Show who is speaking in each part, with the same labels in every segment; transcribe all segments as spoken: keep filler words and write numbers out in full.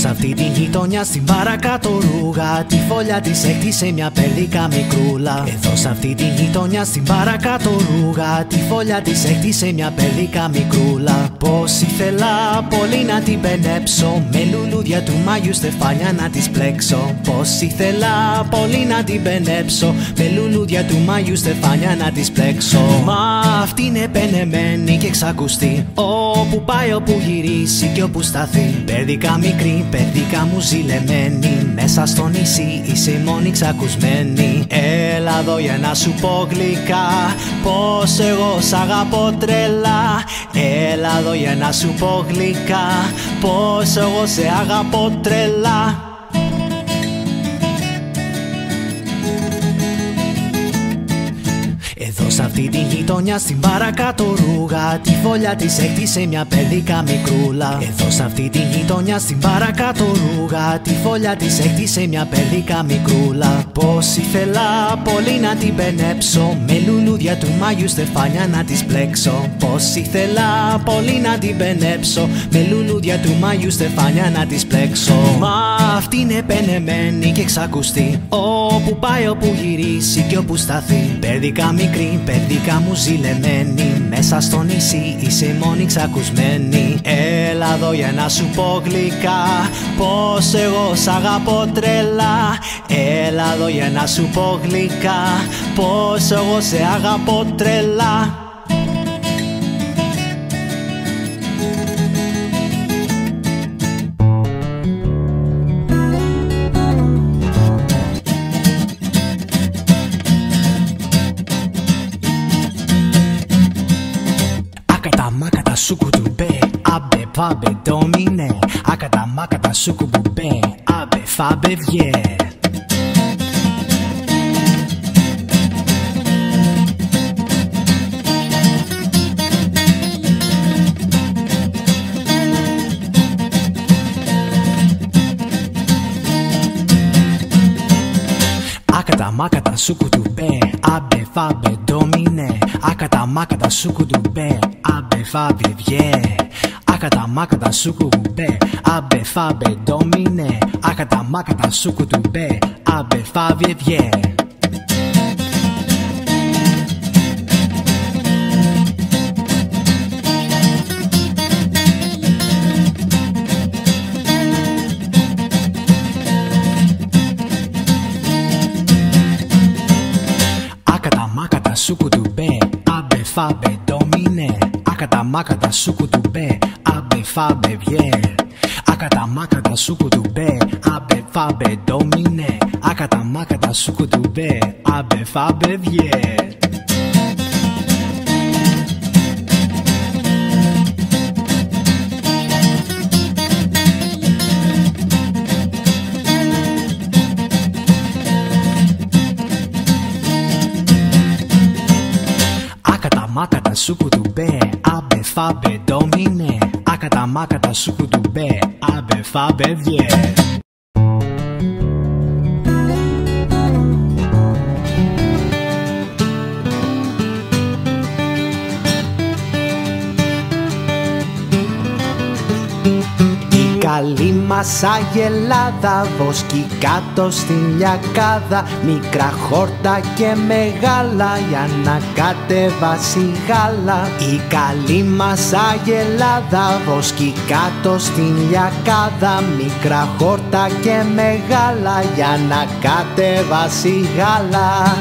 Speaker 1: Σ' αυτή τη γειτονιά στην παρακάτω ρούγα, τη φωλιά της έκτισε μια περδίκα μικρούλα. Εδώ σ' αυτή τη γειτονιά στην παρακάτω ρούγα, τη φωλιά της έκτισε μια περδίκα μικρούλα. Πως ήθελα πολύ να την πενέψω, με λουλούδια του Μάγιου στεφάνια να της πλέξω. Πως ήθελα πολύ να την πενέψω, με λουλούδια του Μάγιου στεφάνια να της πλέξω. Μα αυτή είναι πενεμένη και εξακουστεί, όπου πάει, όπου γυρίσει και όπου σταθεί. Περδίκα μικρή, περδίκα μου ζηλεμένη, μέσα στο νησί είσαι η μόνη ξακουσμένη. Έλα εδώ για να σου πω γλυκά, πως εγώ σ' αγαπώ τρελά. Έλα εδώ για να σου πω γλυκά, πως εγώ σε αγαπώ τρελά. Εδώ σ' αυτή τη γειτονιά στην παρακάτω ρούγα, τη φωλιά της έκτισε μια περδίκα μικρούλα. Εδώ σ' αυτή τη γειτονιά στην παρακάτω ρούγα, τη φωλιά της έκτισε μια περδίκα μικρούλα. Πως ήθελα πολύ να την πενέψω, με λουλούδια του Μάγιου στεφάνια να της πλέξω. Πως ήθελα πολύ να την πενέψω, με λουλούδια του Μάγιου στεφάνια να της πλέξω. Μα αυτή είναι πενεμένη και εξακουστεί, όπου πάει, όπου γυρίσει και όπου σταθεί. Περδίκα μικρή, περδίκα μου ζηλεμένη, μέσα στο νησί είσαι η μόνη ξακουσμένη. Έλα εδώ για να σου πω γλυκά, πως εγώ σ' αγαπώ τρελά. Έλα εδώ για να σου πω γλυκά, πως εγώ σε αγαπώ τρελά. Ακαταμάκατα σουκουτουμπέ, αμπε φάμπε ντόμινε. Ακαταμάκατα σουκουτουμπέ, αμπε φάμπε βιέ. Ακαταμάκατα σουκουτουμπέ, αμπε φάμπε ντόμινε. Ακαταμάκατα σουκουτουμπέ, αμπε φάμπε βιέ. Ακαταμάκατα σουκουτουμπέ, αμπε φάμπε ντόμινε. Ακαταμάκατα σουκουτουμπέ, αμπε φάμπε βιέ. Ακαταμάκατα σουκουτουμπέ, αμπε φάμπε ντόμινε. Ακαταμάκατα σουκουτουμπέ, αμπε φάμπε βιέ. Ακαταμάκατα σουκουτουμπέ, αμπε φάμπε ντόμινε. Ακαταμάκατα σουκουτουμπέ, αμπε φάμπε βιέ. Ακαταμάκατα σουκουτουμπέ, αμπε φάμπε ντόμινε. Ακαταμάκατα σουκουτουμπέ, αμπε φάμπε βιέ. Καλή μας Αγελάδα, βοσκή κάτω στην λιακάδα. Μικρά χόρτα και μεγάλα για να κατεβάσει γάλα. Η καλή μας Αγελάδα, βοσκή κάτω στην λιακάδα. Μικρά χόρτα και μεγάλα για να κατεβάσει γάλα.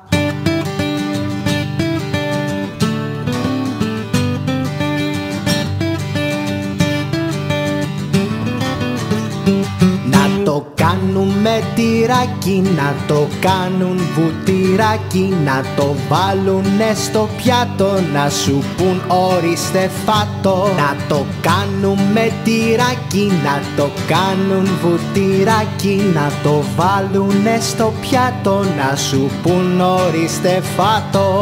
Speaker 1: Να το κάνουμε τυράκι, να το κάνουν βουτυράκι. Να το βάλουνε στο πιάτο, να σου πουν ορίστε φάτο. Να το κάνουμε τυράκι, να το κάνουν βουτυράκι. Να το βάλουνε στο πιάτο, να σου πουν ορίστε φάτο.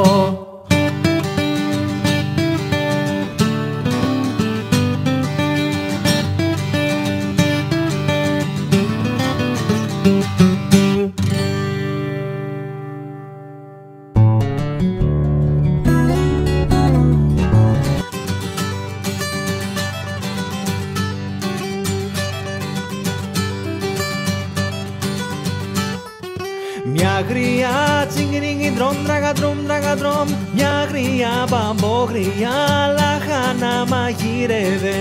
Speaker 1: Μια γριά τσιγκρίνγκι τρομ τραγατρομ τραγατρομ, μια γριά μπαμπογριά λαχανά μαγείρευε.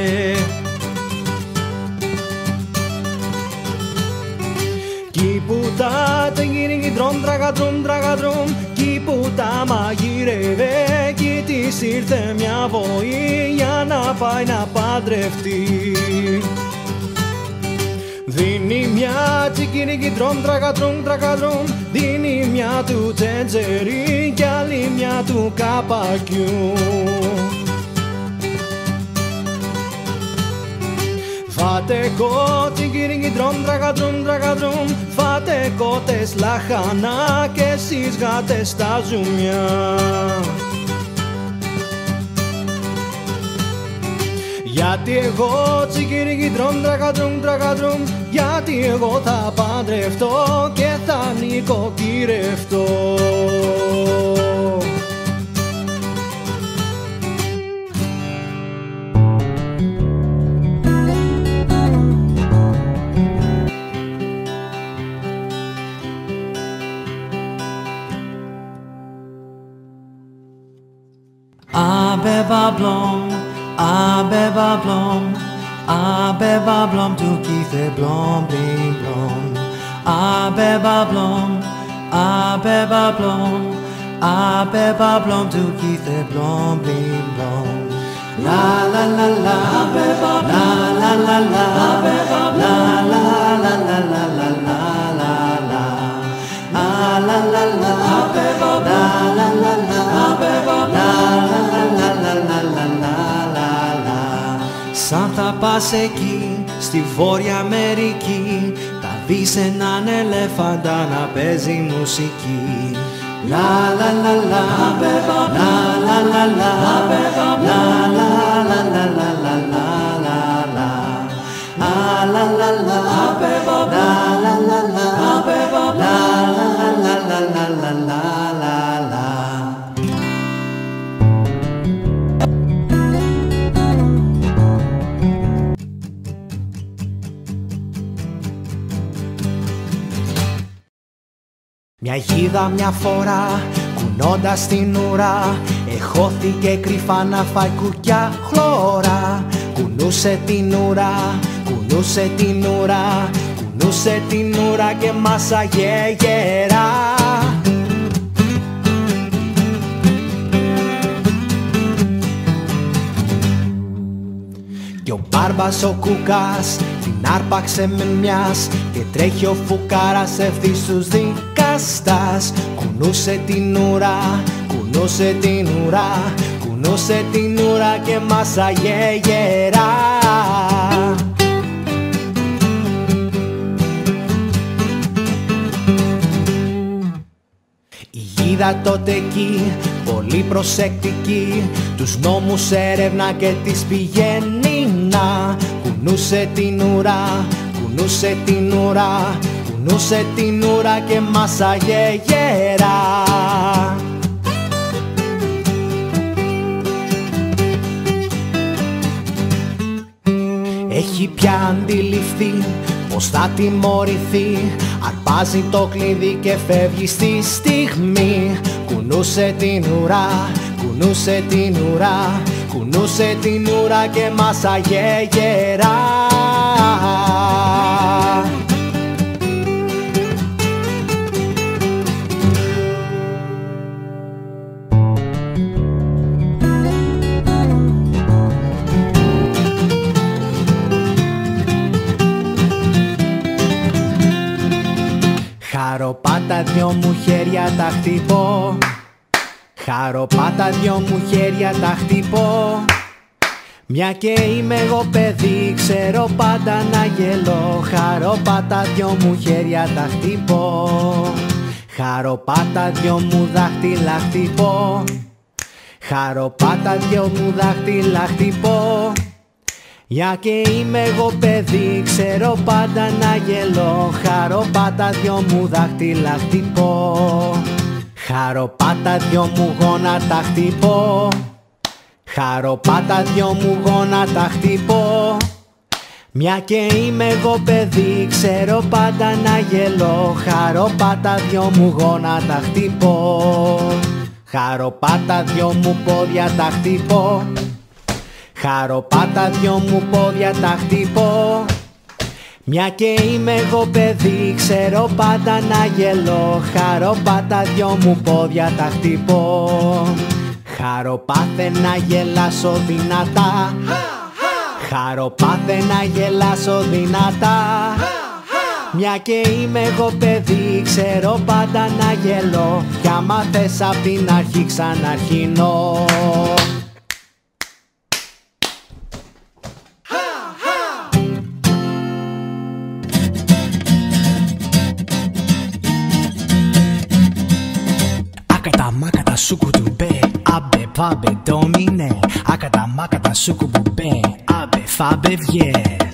Speaker 1: Κι που τα τσιγκρίνγκι τρομ τραγατρομ τραγατρομ, κι που τα μαγείρευε, κι της ήρθε μια βοή για να πάει να παντρευτεί. Δίνει μια τσικίνικι τρομ τραγατρομ τραγατρομ, δίνει μια του τσεντζερί κι άλλη μια του καπακιού. Φάτε κο τσικίνικι τρομ τραγατρομ τραγατρομ, φάτε κότες λαχανά και εσείς γάτες στα ζουμιά. Γιατί εγώ τσικίνικι τρομ τραγατρομ τραγατρομ, γιατί εγώ θα παντρευτώ και θα νοικοκυρευτώ.
Speaker 2: Abeba blom, abeba blom, abeba blom tu kithe blom bling blom. Abeba blom, abeba blom, abeba blom tu kithe blom bling blom. La la la la, abeba la la la la, abeba la la la la la la la la la. Ah la la la, abeba la la la la, abeba la la la la la la la la la. Σαν θα πας εκεί στη Βόρεια Αμερική, θα δεις έναν ελέφαντα να παίζει μουσική. La la la la, la la la la, la la la la la la la la la la. Ah la la la, la la la la, la la la la la la la la.
Speaker 1: Μια γίδα μια φορά κουνώντας στην ουρά, εχώθηκε κρυφά να φάει κουκιά χλωρά. Κουνούσε την ουρά, κουνούσε την ουρά, κουνούσε την ουρά και μάσαγε γερά. Κι ο μπάρμπας ο κουκάς την άρπαξε με μιας και τρέχει ο φουκάρας ευθύς στους δικαστάς. Κουνούσε την ουρά, κουνούσε την ουρά, κουνούσε την ουρά και μάσαγε γερά. Η γίδα τότε εκεί, πολύ προσεκτική, τους νόμους έρευνα και τις πηγαίνει να. Κουνούσε την ουρά, κουνούσε την ουρά, κουνούσε την ουρά και μάσαγε γερά. Έχει πια αντιληφθεί πως θα τιμωρηθεί, αρπάζει το κλειδί και φεύγει στη στιγμή. Κουνούσε την ουρά, κουνούσε την ουρά, κουνούσε την ουρά και μάσαγε γερά. Χαροπάτα δυο μου χέρια τα χτυπώ, χαροπάτα δυο μου χέρια τα χτυπώ. Μια και είμαι εγώ παιδί, ξέρω πάντα να γελώ. Χαροπάτα δυο μου χέρια τα χτυπώ, χαροπάτα δυο μου δάχτυλα χτυπώ, χαροπάτα δυο μου δάχτυλα χτυπώ. Για και είμαι εγώ παιδί, ξέρω πάντα να γελώ. Χαροπάτα δυο μου δάχτυλα χτυπώ, χαροπάτα δυο μου γόνατα χτυπώ, χαροπάτα δυο μου γόνατα χτυπώ. Μια και είμαι εγώ παιδί, ξέρω πάντα να γελώ. Χαροπάτα δυο μου γόνατα χτυπώ. Χαροπάτα δυο μου πόδια τα χτυπώ. Χαροπάτα δυο μου πόδια τα χτυπώ. Μια και είμαι εγώ παιδί, ξέρω πάντα να γελώ. Χαροπάτα δυο μου πόδια τα χτυπώ. Χαροπάθε να γελάσω δυνατά. Χαροπάθε να γελάσω δυνατά. Μια και είμαι εγώ παιδί, ξέρω πάντα να γελώ. Κι άμα θες απ' την αρχή ξαναρχινώ. Ακαταμάκατα σουκουτουμπέ, άμπε φάμπε ντόμινε. Ακαταμάκατα σουκουτουμπέ, άμπε φάμπε βιέ.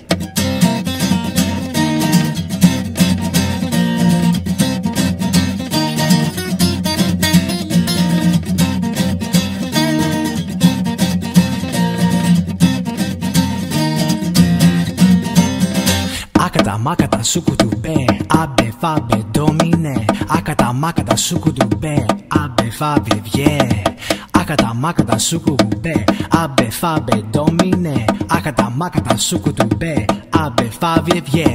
Speaker 1: Ακαταμάκατα σουκουτουμπέ, άμπε φάμπε ντόμινε. Ακαταμάκατα σουκουτουμπέ, άμπε φάμπε βιέ. Ακαταμάκατα σουκουτουμπέ, άμπε φάμπε ντόμινε. Ακαταμάκατα σουκουτουμπέ, άμπε φάμπε βιέ.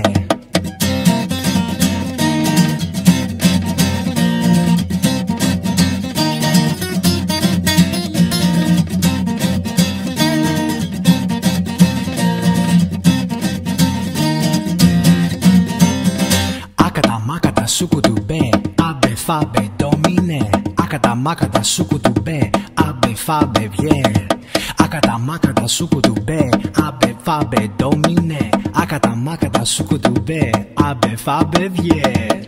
Speaker 1: Ακαταμάκατα σουκουτουμπέ, άμπε φάμπε ντόμινε. Ακαταμάκατα σουκουτουμπέ, άμπε φάμπε βιέ. Ακαταμάκατα σουκουτουμπέ, άμπε φάμπε ντόμινε. Ακαταμάκατα σουκουτουμπέ, άμπε φάμπε βιέ.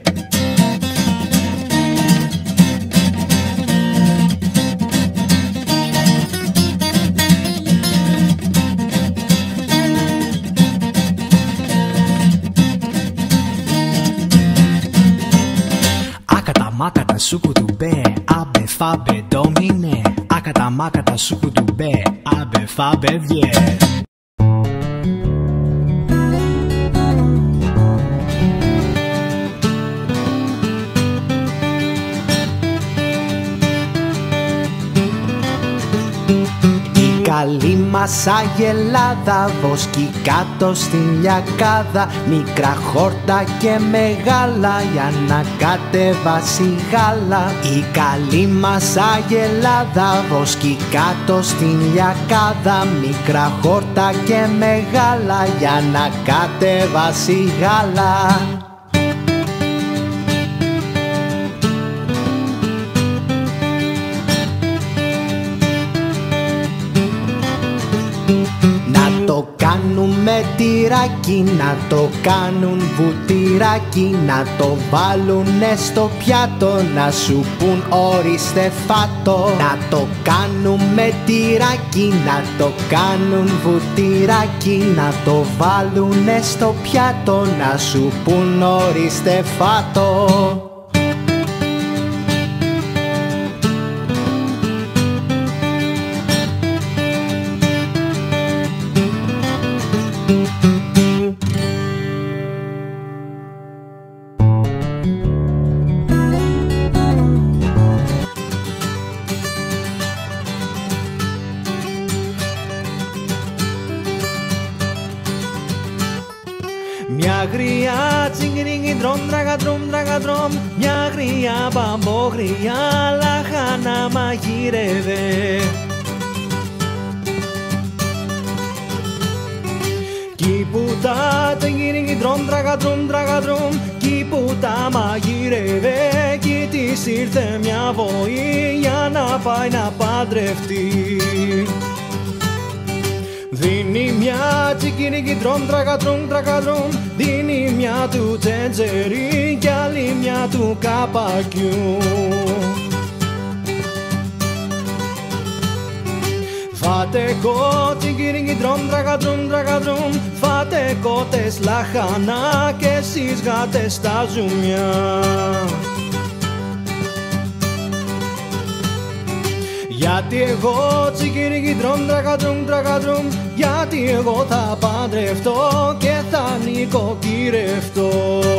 Speaker 1: Ακαταμάκατα σουκουτουμπέ, άμπε φάμπε ντόμινε. Ακαταμάκατα σουκουτουμπέ, άμπε φάμπε βιέ. Καλή μας Αγελάδα, βοσκή κάτω στην λιακάδα. Μικρά χόρτα και μεγάλα για να κατεβάσει γάλα. Η καλή μας Αγελάδα, βοσκή κάτω στην λιακάδα. Μικρά χόρτα και μεγάλα για να κατεβάσει γάλα. Το κάνουμε τυράκι, να το κάνουν βουτυράκι. Να το βάλουνε στο πιάτο, να σου πουν ορίστε φάτο. Να το κάνουμε τυράκι, να το κάνουν βουτυράκι. Να το βάλουνε στο πιάτο, να σου πουν ορίστε φάτο. Μια γριά τσιγκρίνγκι τρομ τραγατρομ τραγατρομ. Μια γριά μπαμπογριά λαχάνα μαγείρευε. Κι που τα τσιγκρίνγκι τρομ τραγατρομ τραγατρομ. Κι που τα μαγείρευε. Κι της ήρθε μια βοή για να πάει να παντρευτεί. Δίνει μια τσικίνικι τρομ τραγατρομ τραγατρομ. Δίνει μια του τσεντζερί κι άλλη μια του καπακιού. Φάτε κότσικίνικι τρομ τραγατρομ τραγατρομ. Φάτε κότες λαχανά και εσείς γάτες στα ζουμιά. Γιατί εγώ τσικίνικι τρομ τραγατρομ τραγατρομ. Γιατί εγώ θα παντρευτώ και νοικοκυρευτώ.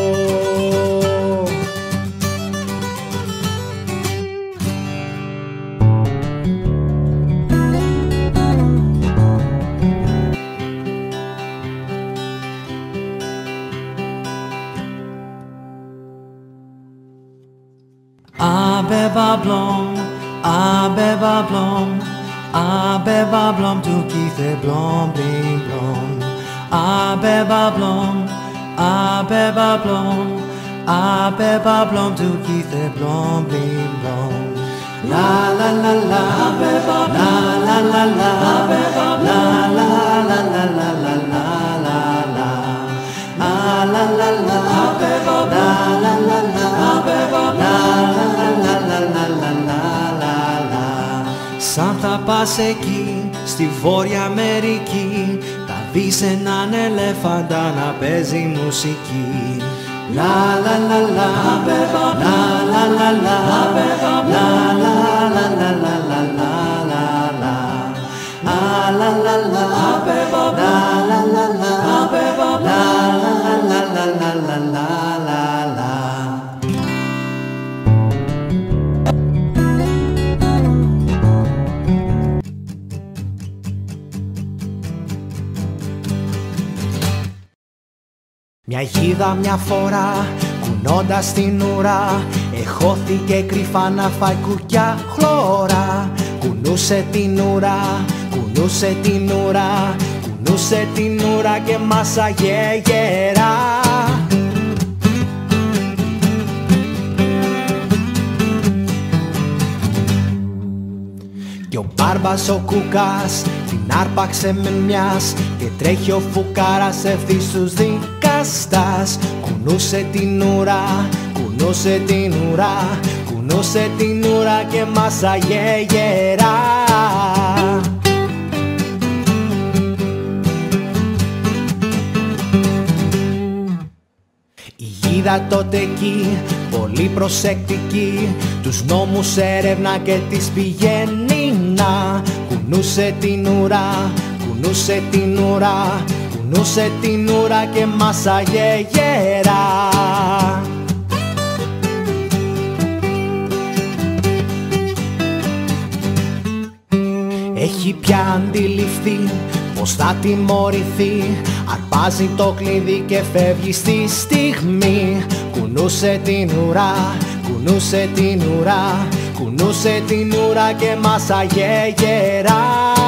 Speaker 2: Abeba blom, abeba blom, abeba blom to keep it blom, bling blom. Abeba blom, abeba blom, abeba blom to keep it blom, bling blom. La la la la, abeba la la la la, abeba la la la la la la la la la. Ah la la la, abeba la la la la, abeba la la la la la la la la. Σαν θα πας εκεί στη Βόρεια Αμερική, θα δεις έναν ελέφαντα να παίζει μουσική. La la la la, la la la la, la la la la la la la la la. Ah la la la, la la la la, la la la la la la la la.
Speaker 1: Μια γίδα μια φορά, κουνώντας την ουρά, εχώθηκε κρυφά να φάει κουκιά χλωρά. Κουνούσε την ουρά, κουνούσε την ουρά, κουνούσε την ουρά και μάσαγε γερά. Και ο μπάρμπας ο κουκάς την άρπαξε με μιας και τρέχει ο φουκάρας ευθύς στους δικαστάς. Κουνούσε την ουρά, κουνούσε την ουρά, κουνούσε την ουρά και μάσαγε γερά. Η γίδα τότε εκεί, πολύ προσεκτική, τους νόμους έρευνα και τις πηγαίνει να. Κουνούσε την ουρά, κουνούσε την ουρά, κουνούσε την ουρά και μάσαγε γερά. Έχει πια αντιληφθεί πως θα τιμωρηθεί, αρπάζει το κλειδί και φεύγει στη στιγμή. Κουνούσε την ουρά, κουνούσε την ουρά, κουνούσε την ουρά και μάσαγε γερά.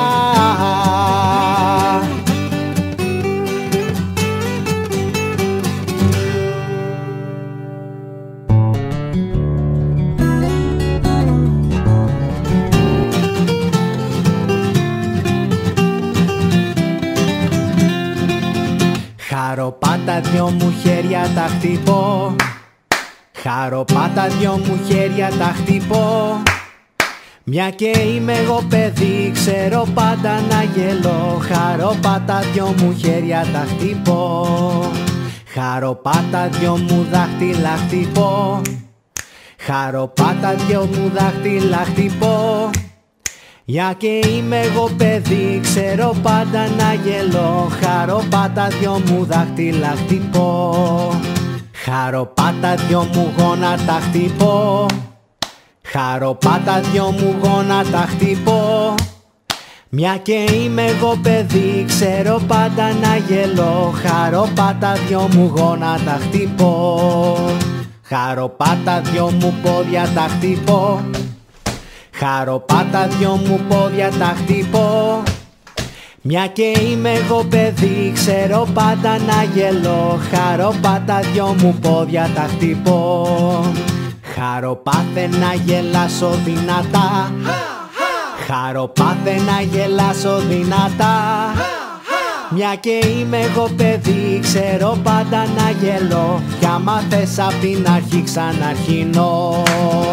Speaker 1: Χαροπάτα δυο μου χέρια τα χτυπώ, χαροπάτα δυο μου χέρια τα χτυπώ. Μια και είμαι εγώ παιδί, ξέρω πάντα να γελώ. Χαροπάτα δυο μου χέρια τα χτυπώ, χαροπάτα δυο μου δάχτυλα χτυπώ, χαροπάτα δυο μου δάχτυλα χτυπώ. Για και είμαι εγώ παιδί, ξέρω πάντα να γελώ. Χαροπάτα δυο μου δάχτυλα χτυπώ, χαροπάτα δυο μου γόνατα χτυπώ, χαροπάτα δυο μου γόνατα χτυπώ. Μια και είμαι εγώ παιδί, ξέρω πάντα να γελώ. Χαροπάτα δυο μου γόνατα χτυπώ, χαροπάτα δυο μου πόδια τα χτυπώ, χαροπάτα δυο μου πόδια τα χτυπώ. Μια και είμαι εγώ παιδί, ξέρω πάντα να γελώ. Χαροπάτα δυο μου πόδια τα χτυπώ, χαροπάθε να γελάσω δυνατά, χαροπάθε να γελάσω δυνατά. Μια και είμαι εγώ παιδί, ξέρω πάντα να γελώ. Κι άμα θες απ' την αρχή ξαναρχινώ.